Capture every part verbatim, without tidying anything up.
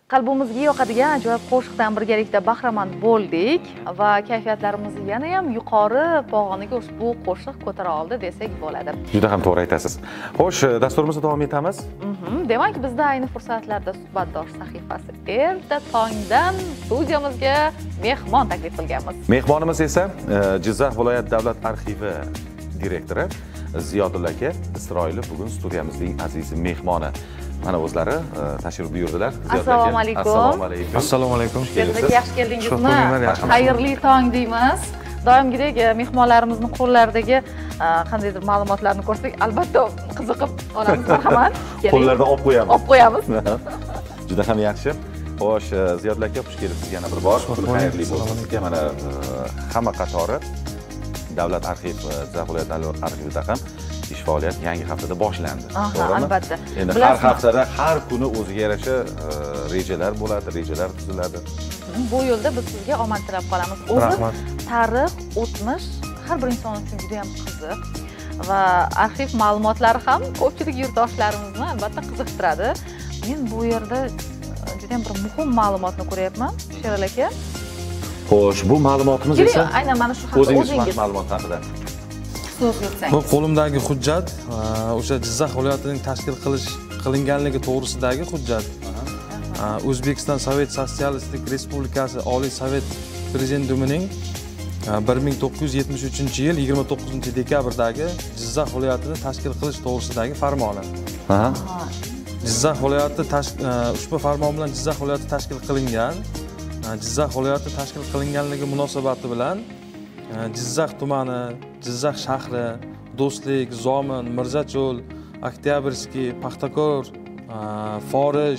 Qalbimizga yoqadigan ajoyib qo'shiqdan birgalikda bahramand bo'ldik va kayfiyatlarimizni yana ham yuqori pog'onaga ushbu qo'shiq ko'tara oldi desak bo'ladi. Juda ham to'g'ri aytasiz. Xo'sh, dasturimizni davom etamiz. Demak, bizda ayni fursatlarda suhbatdosh sahifasi erta tongdan studiyamizga mehmon taklif qilganmiz. Mehmonimiz esa Jizzax viloyat davlat arxivi direktori Ziyodulla aka Isroilov bugun studiyamizning aziz mehmoni. Mana o'zlari tashrif buyurdilar. Assalomu alaykum. Assalomu alaykum. Assalomu alaykum. Yaxshi keldingizmi? Xayrli tong deymiz. Doimgidek mehmonlarimizning qo'llaridagi qandaydir ma'lumotlarni ko'rsak, albatta qiziqib olamiz. Marhamat. Qo'llardan olib qo'yamiz. Olib qo'yamiz. Juda ham yaxshi. Xo'sh, Ziyodulla aka, xush kelibsiz yana bir bor. Xayrli bo'lsin sizga. Mana hamma qatori Davlat arxiv, Jizzax viloyat davlat arxivida ham ish faoliyat yangi haftada boshlandi. To'g'rimi? Albatta. Endi har haftada, har kuni o'ziga yarasha rejalar bo'ladi, rejalar tuziladi. Bu yo'lda biz sizga omad tilab qolamiz. O'zi tarix, o'tmish har bir inson uchun juda ham qiziq va arxiv ma'lumotlari ham ko'pchilik yurtdoshlarimizni albatta qiziqtiradi. Men bu yerda juda ham bir muhim ma'lumotni ko'ryapman, Sherali aka. Xo'sh, bu ma'lumotimiz esa aynan mana shu haqida o'zingiz ma'lumot haqida. So'z yurtsangiz. Bu qo'limdagi hujjat o'sha Jizzax viloyatining tashkil qilish qilinganligi to'g'risidagi hujjat. O'zbekiston Sovet Sotsialistik Respublikasi Oliy Sovet Prezidiumining bir ming to'qqiz yuz yetmish uchinchi yil yigirma to'qqizinchi dekabrdagi Jizzax viloyatini tashkil qilish to'g'risidagi farmoni. Jizzax viloyati ushbu farmon bilan Jizzax viloyati tashkil qilingan. Jizzax viloyati tashkil qilinganligi munosabati bilan Jizzax tumani, Jizzax shahri, Do'stlik, Zomin, Mirzacho'l, Oktyabrskiy, Paxtakor, Forish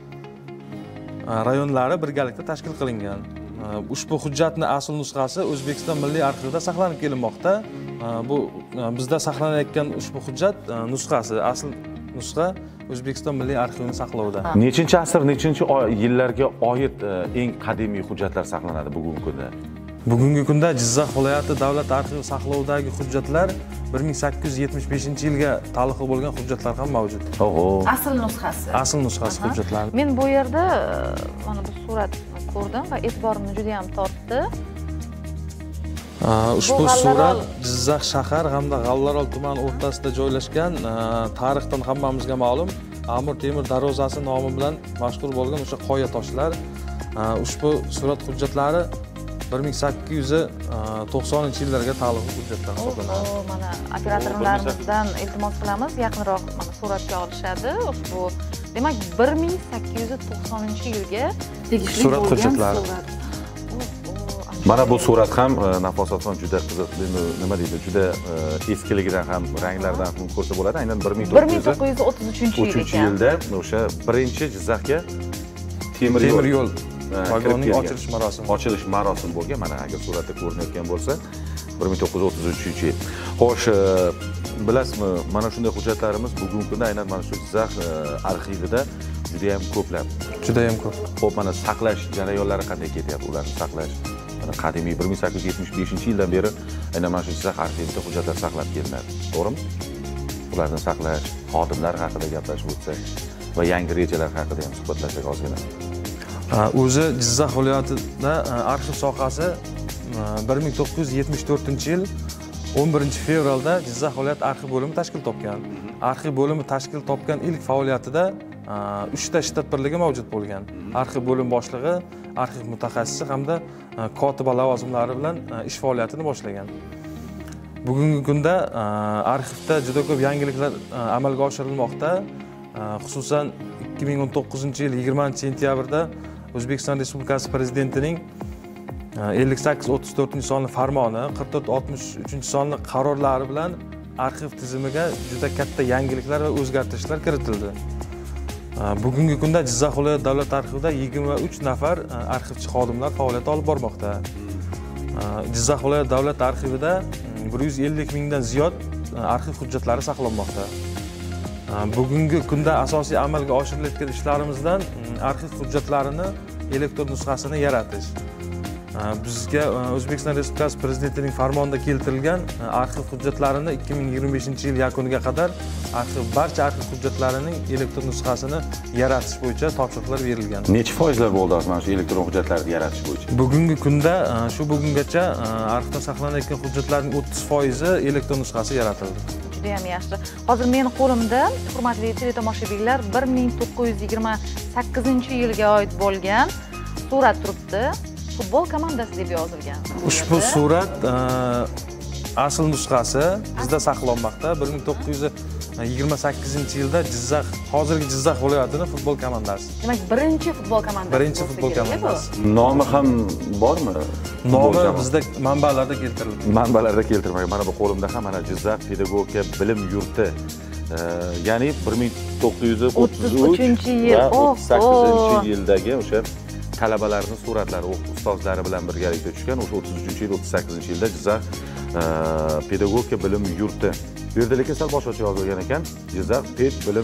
rayonlari birgalikda tashkil qilingan. Ushbu hujjatning asl nusxasi O'zbekiston Milliy arxivida saqlanib kelinmoqda. Bu bizda saqlanayotgan ushbu hujjat nusxasi, asl nusxa O'zbekiston Milliy arxivini saqlovda. Nechinchi asr, nechinchi yillarga oid eng qadimiy hujjatlar saqlanadi bugungi kunda? Bugungi kunda Jizzax viloyati davlat arxivi saqlovidagi hujjatlar bir ming sakkiz yuz yetmish beshinchi yilga taalluqli bo'lgan hujjatlar ham mavjud. Oho. Asl nusxasi. Asl nusxasi hujjatlar. Men bu yerda mana bu suratni ko'rdim va e'tiborimni juda ham tortdi. Ushbu surat Jizzax shahar hamda G'allarol tumani o'rtasida joylashgan, tarixdan hammamizga ma'lum Amir Temur darvozasi nomi bilan mashhur bo'lgan o'sha qoya toshlar. Ushbu surat hujjatlari bir ming sakkiz yuz to'qsoninchi yillarga taalluqli hujjatlar hisoblanadi. Mana operatorlarimizdan iltimos qilamiz, yaqinroq mana suratga olishadi. Ushbu demak bir ming sakkiz yuz to'qsoninchi yilga tegishli surat hujjatlari. Mana bu surat ham Nafosaxon juda qiziq, nima deydi, juda eskiligidan ham, ranglaridan ham ko'rsa bo'ladi. Aynan bir ming to'qqiz yuz o'ttiz uchinchi yilda o'sha birinchi Jizzaxga temir yo'l vagonining ochilish marosimi. Ochilish marosimi bo'lgan. Mana agar suratda ko'rinayotgan bo'lsa, bir ming to'qqiz yuz o'ttiz uchinchi yil. Xo'sh, bilasizmi, mana shunday hujjatlarimiz bugungi kunda aynan mana shu Jizzax arxivida juda ham ko'plab. Juda ham ko'p. Xo'p, mana saqlash jarayonlari qanday ketyapti, ularni saqlash? Qadimiy bir ming sakkiz yuz yetmish beshinchi yildan beri aynan mana shu Jizzax arxivida hujjatlar saqlab kelinadi. To'g'rimi? Ularni saqlash, xodimlar haqida gaplashib o'tsak va yangi rejalar haqida ham suhbatlashsak ozgina. O'zi Jizzax viloyatida arxiv sohasi bir ming to'qqiz yuz yetmish to'rtinchi yil o'n birinchi fevralda Jizzax viloyat arxiv bo'limi tashkil topgan. Arxiv bo'limi tashkil topgan ilk faoliyatida uchta shtat birligi mavjud bo'lgan. Arxiv bo'lim boshlig'i, arxiv mutaxassisi hamda kotiba lavozimlari bilan ish faoliyatini boshlagan. Bugungi kunda arxivda juda ko'p yangiliklar amalga oshirilmoqda. Xususan ikki ming o'n to'qqizinchi yil yigirmanchi sentyabrda O'zbekiston Respublikasi Prezidentining ellik sakkiz o'ttiz to'rtinchi sonli farmoni, qirq to'rt oltmish uchinchi sonli qarorlari bilan arxiv tizimiga juda katta yangiliklar va o'zgartirishlar kiritildi. Bugungi kunda Jizzax viloyat davlat arxivida yigirma uch nafar arxivchi xodimlar faoliyat olib bormoqda. Jizzax viloyat davlat arxivida bir yuz ellik mingdan ziyod arxiv hujjatlari saqlanmoqda. Bugungi kunda asosiy amalga oshirilayotgan ishlarimizdan arxiv hujjatlarini elektron nusxasini yaratish. bizga O'zbekiston Respublikasi Prezidentining farmonida keltirilgan arxiv hujjatlarini ikki ming yigirma beshinchi yil yakuniga qadar arxiv barcha arxiv hujjatlarining elektron nusxasini yaratish bo'yicha topshiriqlar berilgan. Necha foizlar bo'ldi mana shu elektron hujjatlarni yaratish bo'yicha? Bugungi kunda shu bugungacha arxivda saqlanayotgan hujjatlarning o'ttiz foizi elektron nusxasi yaratildi. Juda ham yaxshi. Hozir mening qo'limda, hurmatli teletomoshabinlar, bir ming to'qqiz yuz yigirma sakkizinchi yilga oid bo'lgan surat turibdi. Futbol komandasi deb yozilgan. Ushbu surat asl nusxasi bizda saqlanmoqda. bir ming to'qqiz yuz yigirma sakkizinchi yilda Jizzax, hozirgi Jizzax viloyatining futbol komandasi. Demak, birinchi futbol komandasi. Birinchi futbol komandasi. Nomi ham bormi? Nomi bizda manbalarda keltirilgan. Manbalarda keltirmagan. Mana bu qo'limda ham mana Jizzax pedagogika bilim yurti, ya'ni bir ming to'qqiz yuz o'ttiz uchinchi yil va o'ttiz sakkizinchi yildagi o'sha talabalarning suratlari ustozlari bilan birgalikda tushgan. O'sha o'ttiz uchinchi yil, o'ttiz sakkizinchi yilda Jizzax pedagogika bilim yurti. Bu yerda lekin sal boshqacha yozilgan ekan. Jizzax ped bilim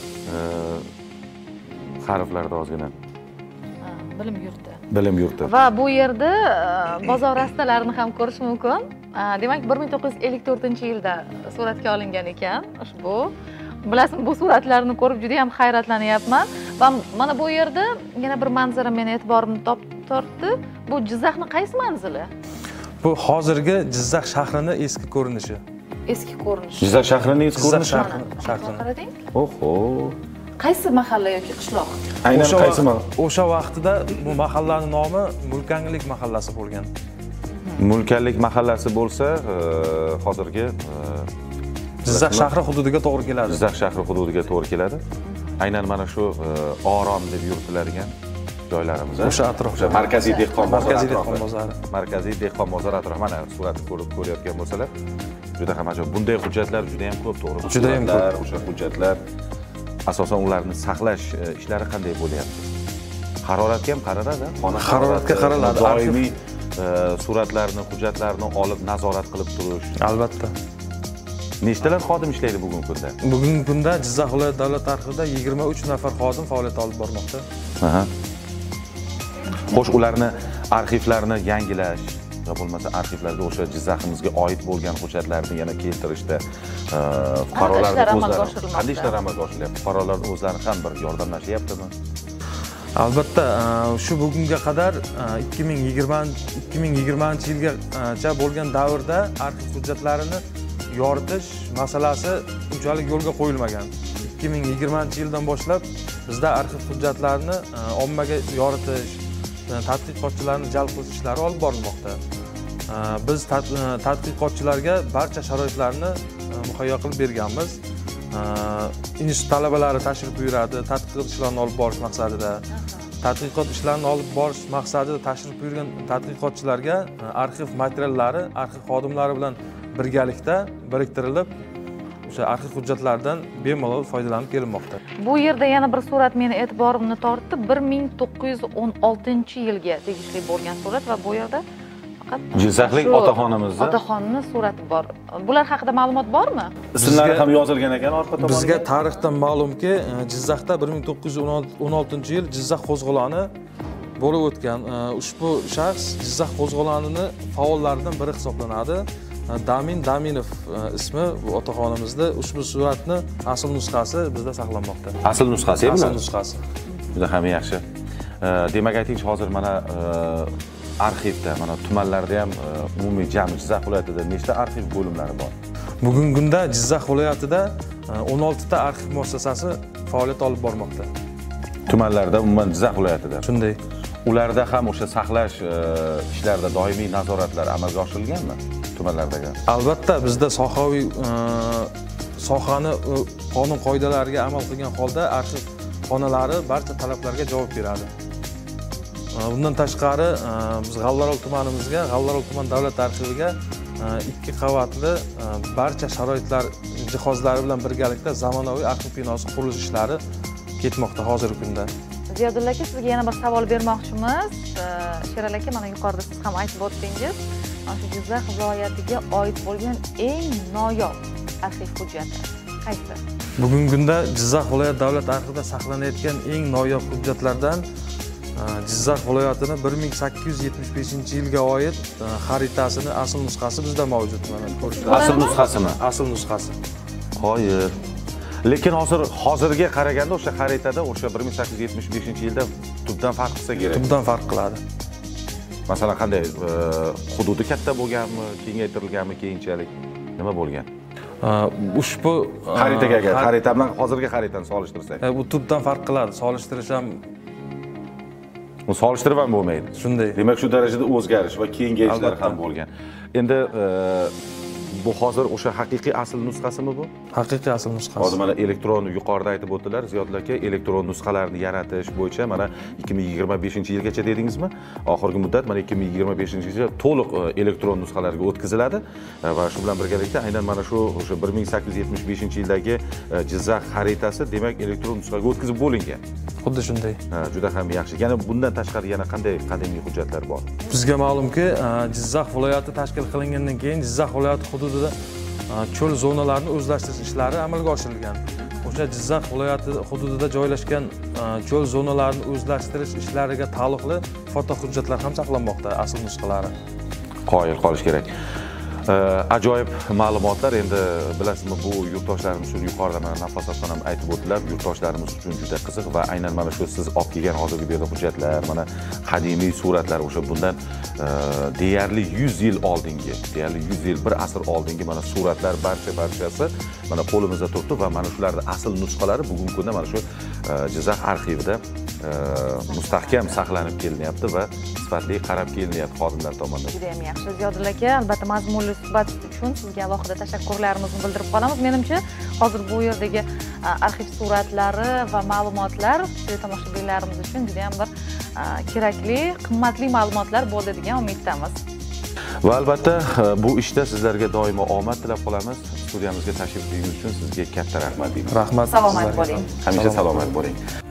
harflarida ozgina. Bilim yurti. Bilim yurti. Va bu yerda bozor rastalarini ham ko'rish mumkin. Demak, bir ming to'qqiz yuz ellik to'rtinchi yilda suratga olingan ekan ushbu. Bilasizmi, bu suratlarni ko'rib juda ham hayratlanyapman. Va mana bu yerda yana bir manzara meni e'tiborimni tortdi. Bu Jizzaxning qaysi manzili? Bu hozirgi Jizzax shahrining eski ko'rinishi. Eski ko'rinishi. Jizzax shahrining eski ko'rinishi. Shahrini. Qarading? Oho. Qaysi mahalla yoki qishloq? Aynan qaysi mahalla? O'sha vaqtida bu mahallaning nomi Mulkanlik mahallasi bo'lgan. Mulkanlik mahallasi bo'lsa, hozirgi Jizzax shahri hududiga to'g'ri keladi. Jizzax shahri hududiga to'g'ri keladi. Aynan mana shu Orom deb yuritiladigan joylarimiz. O'sha atrofda markaziy dehqon bozori. Markaziy dehqon bozori. Markaziy dehqon bozori atrofi. Mana suratni ko'rib ko'rayotgan bo'lsalar, juda ham ajoyib. Bunday hujjatlar juda ham ko'p, to'g'ri. Juda ham ko'p. O'sha hujjatlar asosan ularni saqlash ishlari qanday bo'lyapti? Haroratga ham qaraladi, xona haroratga qaraladi. Doimiy suratlarni, hujjatlarni olib nazorat qilib turish. Albatta. Nechtalar xodim ishlaydi bugungi kunda? Bugungi kunda Jizzax viloyat davlat arxivida yigirma uch nafar xodim faoliyat olib bormoqda. Aha. Xo'sh, ularni arxivlarini yangilash va bo'lmasa arxivlarga o'sha Jizzaximizga oid bo'lgan hujjatlarni yana keltirishda fuqarolarning o'zlari qanday ishlar amalga oshiryapti? Fuqarolarning o'zlari ham bir yordamlashyaptimi? Albatta, shu bugunga qadar ikki ming yigirmanchi yilgacha bo'lgan davrda arxiv hujjatlarini yoritish masalasi unchalik yo'lga qo'yilmagan. ikki ming yigirmanchi yildan boshlab bizda arxiv hujjatlarini ommaga yoritish, tadqiqotchilarni jalb qilish ishlari olib borilmoqda. Biz tadqiqotchilarga barcha sharoitlarni muhayyo qilib berganmiz. Institut talabalari tashrif buyuradi, tadqiqot ishlarini olib borish maqsadida. Tadqiqot ishlarini olib borish maqsadida tashrif buyurgan tadqiqotchilarga arxiv materiallari, arxiv xodimlari bilan birgalikda biriktirilib, o'sha arxiv hujjatlaridan bemalol foydalanib kelinmoqda. Bu yerda yana bir surat meni e'tiborimni tortdi. bir ming to'qqiz yuz o'n oltinchi yilga tegishli bo'lgan surat va bu yerda faqat Jizzaxlik otaxonimizni otaxonning surati bor. Bular haqida ma'lumot bormi? Ismlari ham yozilgan ekan orqa tomonda. Bizga tarixdan ma'lumki, Jizzaxda bir ming to'qqiz yuz o'n oltinchi yil Jizzax qo'zg'oloni bo'lib o'tgan. Ushbu shaxs Jizzax qo'zg'olonining faollaridan biri hisoblanadi. Damin Daminov ismi bu otaxonimizda. Ushbu suratni asl nusxasi bizda saqlanmoqda. Asl nusxasi bu? Asl nusxasi. Juda ham yaxshi. Demak, aytingchi, hozir mana arxivda, mana tumanlarda ham umumiy jami Jizzax viloyatida nechta arxiv bo'limlari bor? Bugungi kunda Jizzax viloyatida o'n olti ta arxiv muassasasi faoliyat olib bormoqda. Tumanlarda, umuman Jizzax viloyatida. Shunday. Ularda ham o'sha saqlash ishlarida doimiy nazoratlar amalga oshirilganmi? Tumanlardagi. Albatta, bizda sohaviy sohani qonun qoidalariga amal qilgan holda arxiv xonalari barcha talablarga javob beradi. Bundan tashqari biz G'avlarol tumanimizga, G'avlarol tuman davlat arxiviga ikki qavatli barcha sharoitlar jihozlari bilan birgalikda zamonaviy arxiv binosi qurilish ishlari ketmoqda hozirgi kunda. Ziyodulla aka, sizga yana bir savol bermoqchimiz. Sherali aka, mana yuqorida siz ham aytib o'tdingiz. Shu Jizzax viloyatiga oid bo'lgan eng noyob arxiv hujjati qaysi? Bugungi kunda Jizzax viloyat davlat arxivida saqlanayotgan eng noyob hujjatlardan Jizzax viloyatini bir ming sakkiz yuz yetmish beshinchi yilga oid xaritasini asl nusxasi bizda mavjud. Mana ko'rishingiz. Asl nusxasimi? Asl nusxasi. Qoyil. Lekin hozir hozirga qaraganda o'sha xaritada o'sha bir ming sakkiz yuz yetmish beshinchi yilda tubdan farq qilsa kerak. Tubdan farq qiladi. Masalan, qanday hududi katta bo'lganmi, kengaytirilganmi keyinchalik? Nima bo'lgan? Ushbu xaritaga agar xarita bilan hozirgi xaritani solishtirsak. Bu tubdan farq qiladi. Solishtirish ham u solishtirib ham bo'lmaydi. Shunday. Demak, shu darajada o'zgarish va kengayishlar ham bo'lgan. Endi bu hozir o'sha haqiqiy asl nusxasimi bu? Haqiqiy asl nusxasi. Hozir mana elektron yuqorida aytib o'tdilar, Ziyodul aka, elektron nusxalarni yaratish bo'yicha mana ikki ming yigirma beshinchi yilgacha dedingizmi? Oxirgi muddat mana ikki ming yigirma beshinchi yilgacha to'liq elektron nusxalarga o'tkaziladi va shu bilan birgalikda aynan mana shu o'sha bir ming sakkiz yuz yetmish beshinchi yildagi Jizzax xaritasi demak elektron nusxaga o'tkazib bo'lingan. Xuddi shunday. Ha, juda ham yaxshi. Yana bundan tashqari yana qanday qadimiy hujjatlar bor? Bizga ma'lumki, Jizzax viloyati tashkil qilingandan keyin Jizzax viloyati hududida cho'l zonalarini o'zlashtirish ishlari amalga oshirilgan. O'sha Jizzax viloyati hududida joylashgan cho'l zonalarini o'zlashtirish ishlariga taalluqli foto hujjatlar ham saqlanmoqda, asl nusxalari. Qoyil qolish kerak. Ajoyib ma'lumotlar. Endi bilasizmi, bu yurtdoshlarimiz uchun yuqorida mana Nafosatxon ham aytib o'tdilar, yurtdoshlarimiz uchun juda qiziq va aynan mana shu siz olib kelgan hozirgi bu yerda hujjatlar, mana qadimiy suratlar o'sha bundan deyarli yuz yil oldingi, deyarli yuz yil, bir asr oldingi mana suratlar barcha barchasi mana qo'limizda turibdi va mana shularning asl nusxalari bugungi kunda mana shu Jizzax arxivida mustahkam saqlanib kelinyapti va sifatli qarab kelinyapti xodimlar tomonidan. Juda ham yaxshi. Ziyodul aka, albatta mazmunli suhbat uchun sizga alohida tashakkurlarimizni bildirib qolamiz. Menimcha, hozir bu yerdagi arxiv suratlari va ma'lumotlar tomoshabinlarimiz uchun juda ham bir kerakli, qimmatli ma'lumotlar bo'ldi degan umiddamiz. Va albatta bu ishda sizlarga doimo omad tilab qolamiz. Studiyamizga tashrif buyurganingiz uchun sizga katta rahmat deymiz. Rahmat. Salomat bo'ling. Hamisha salomat bo'ling.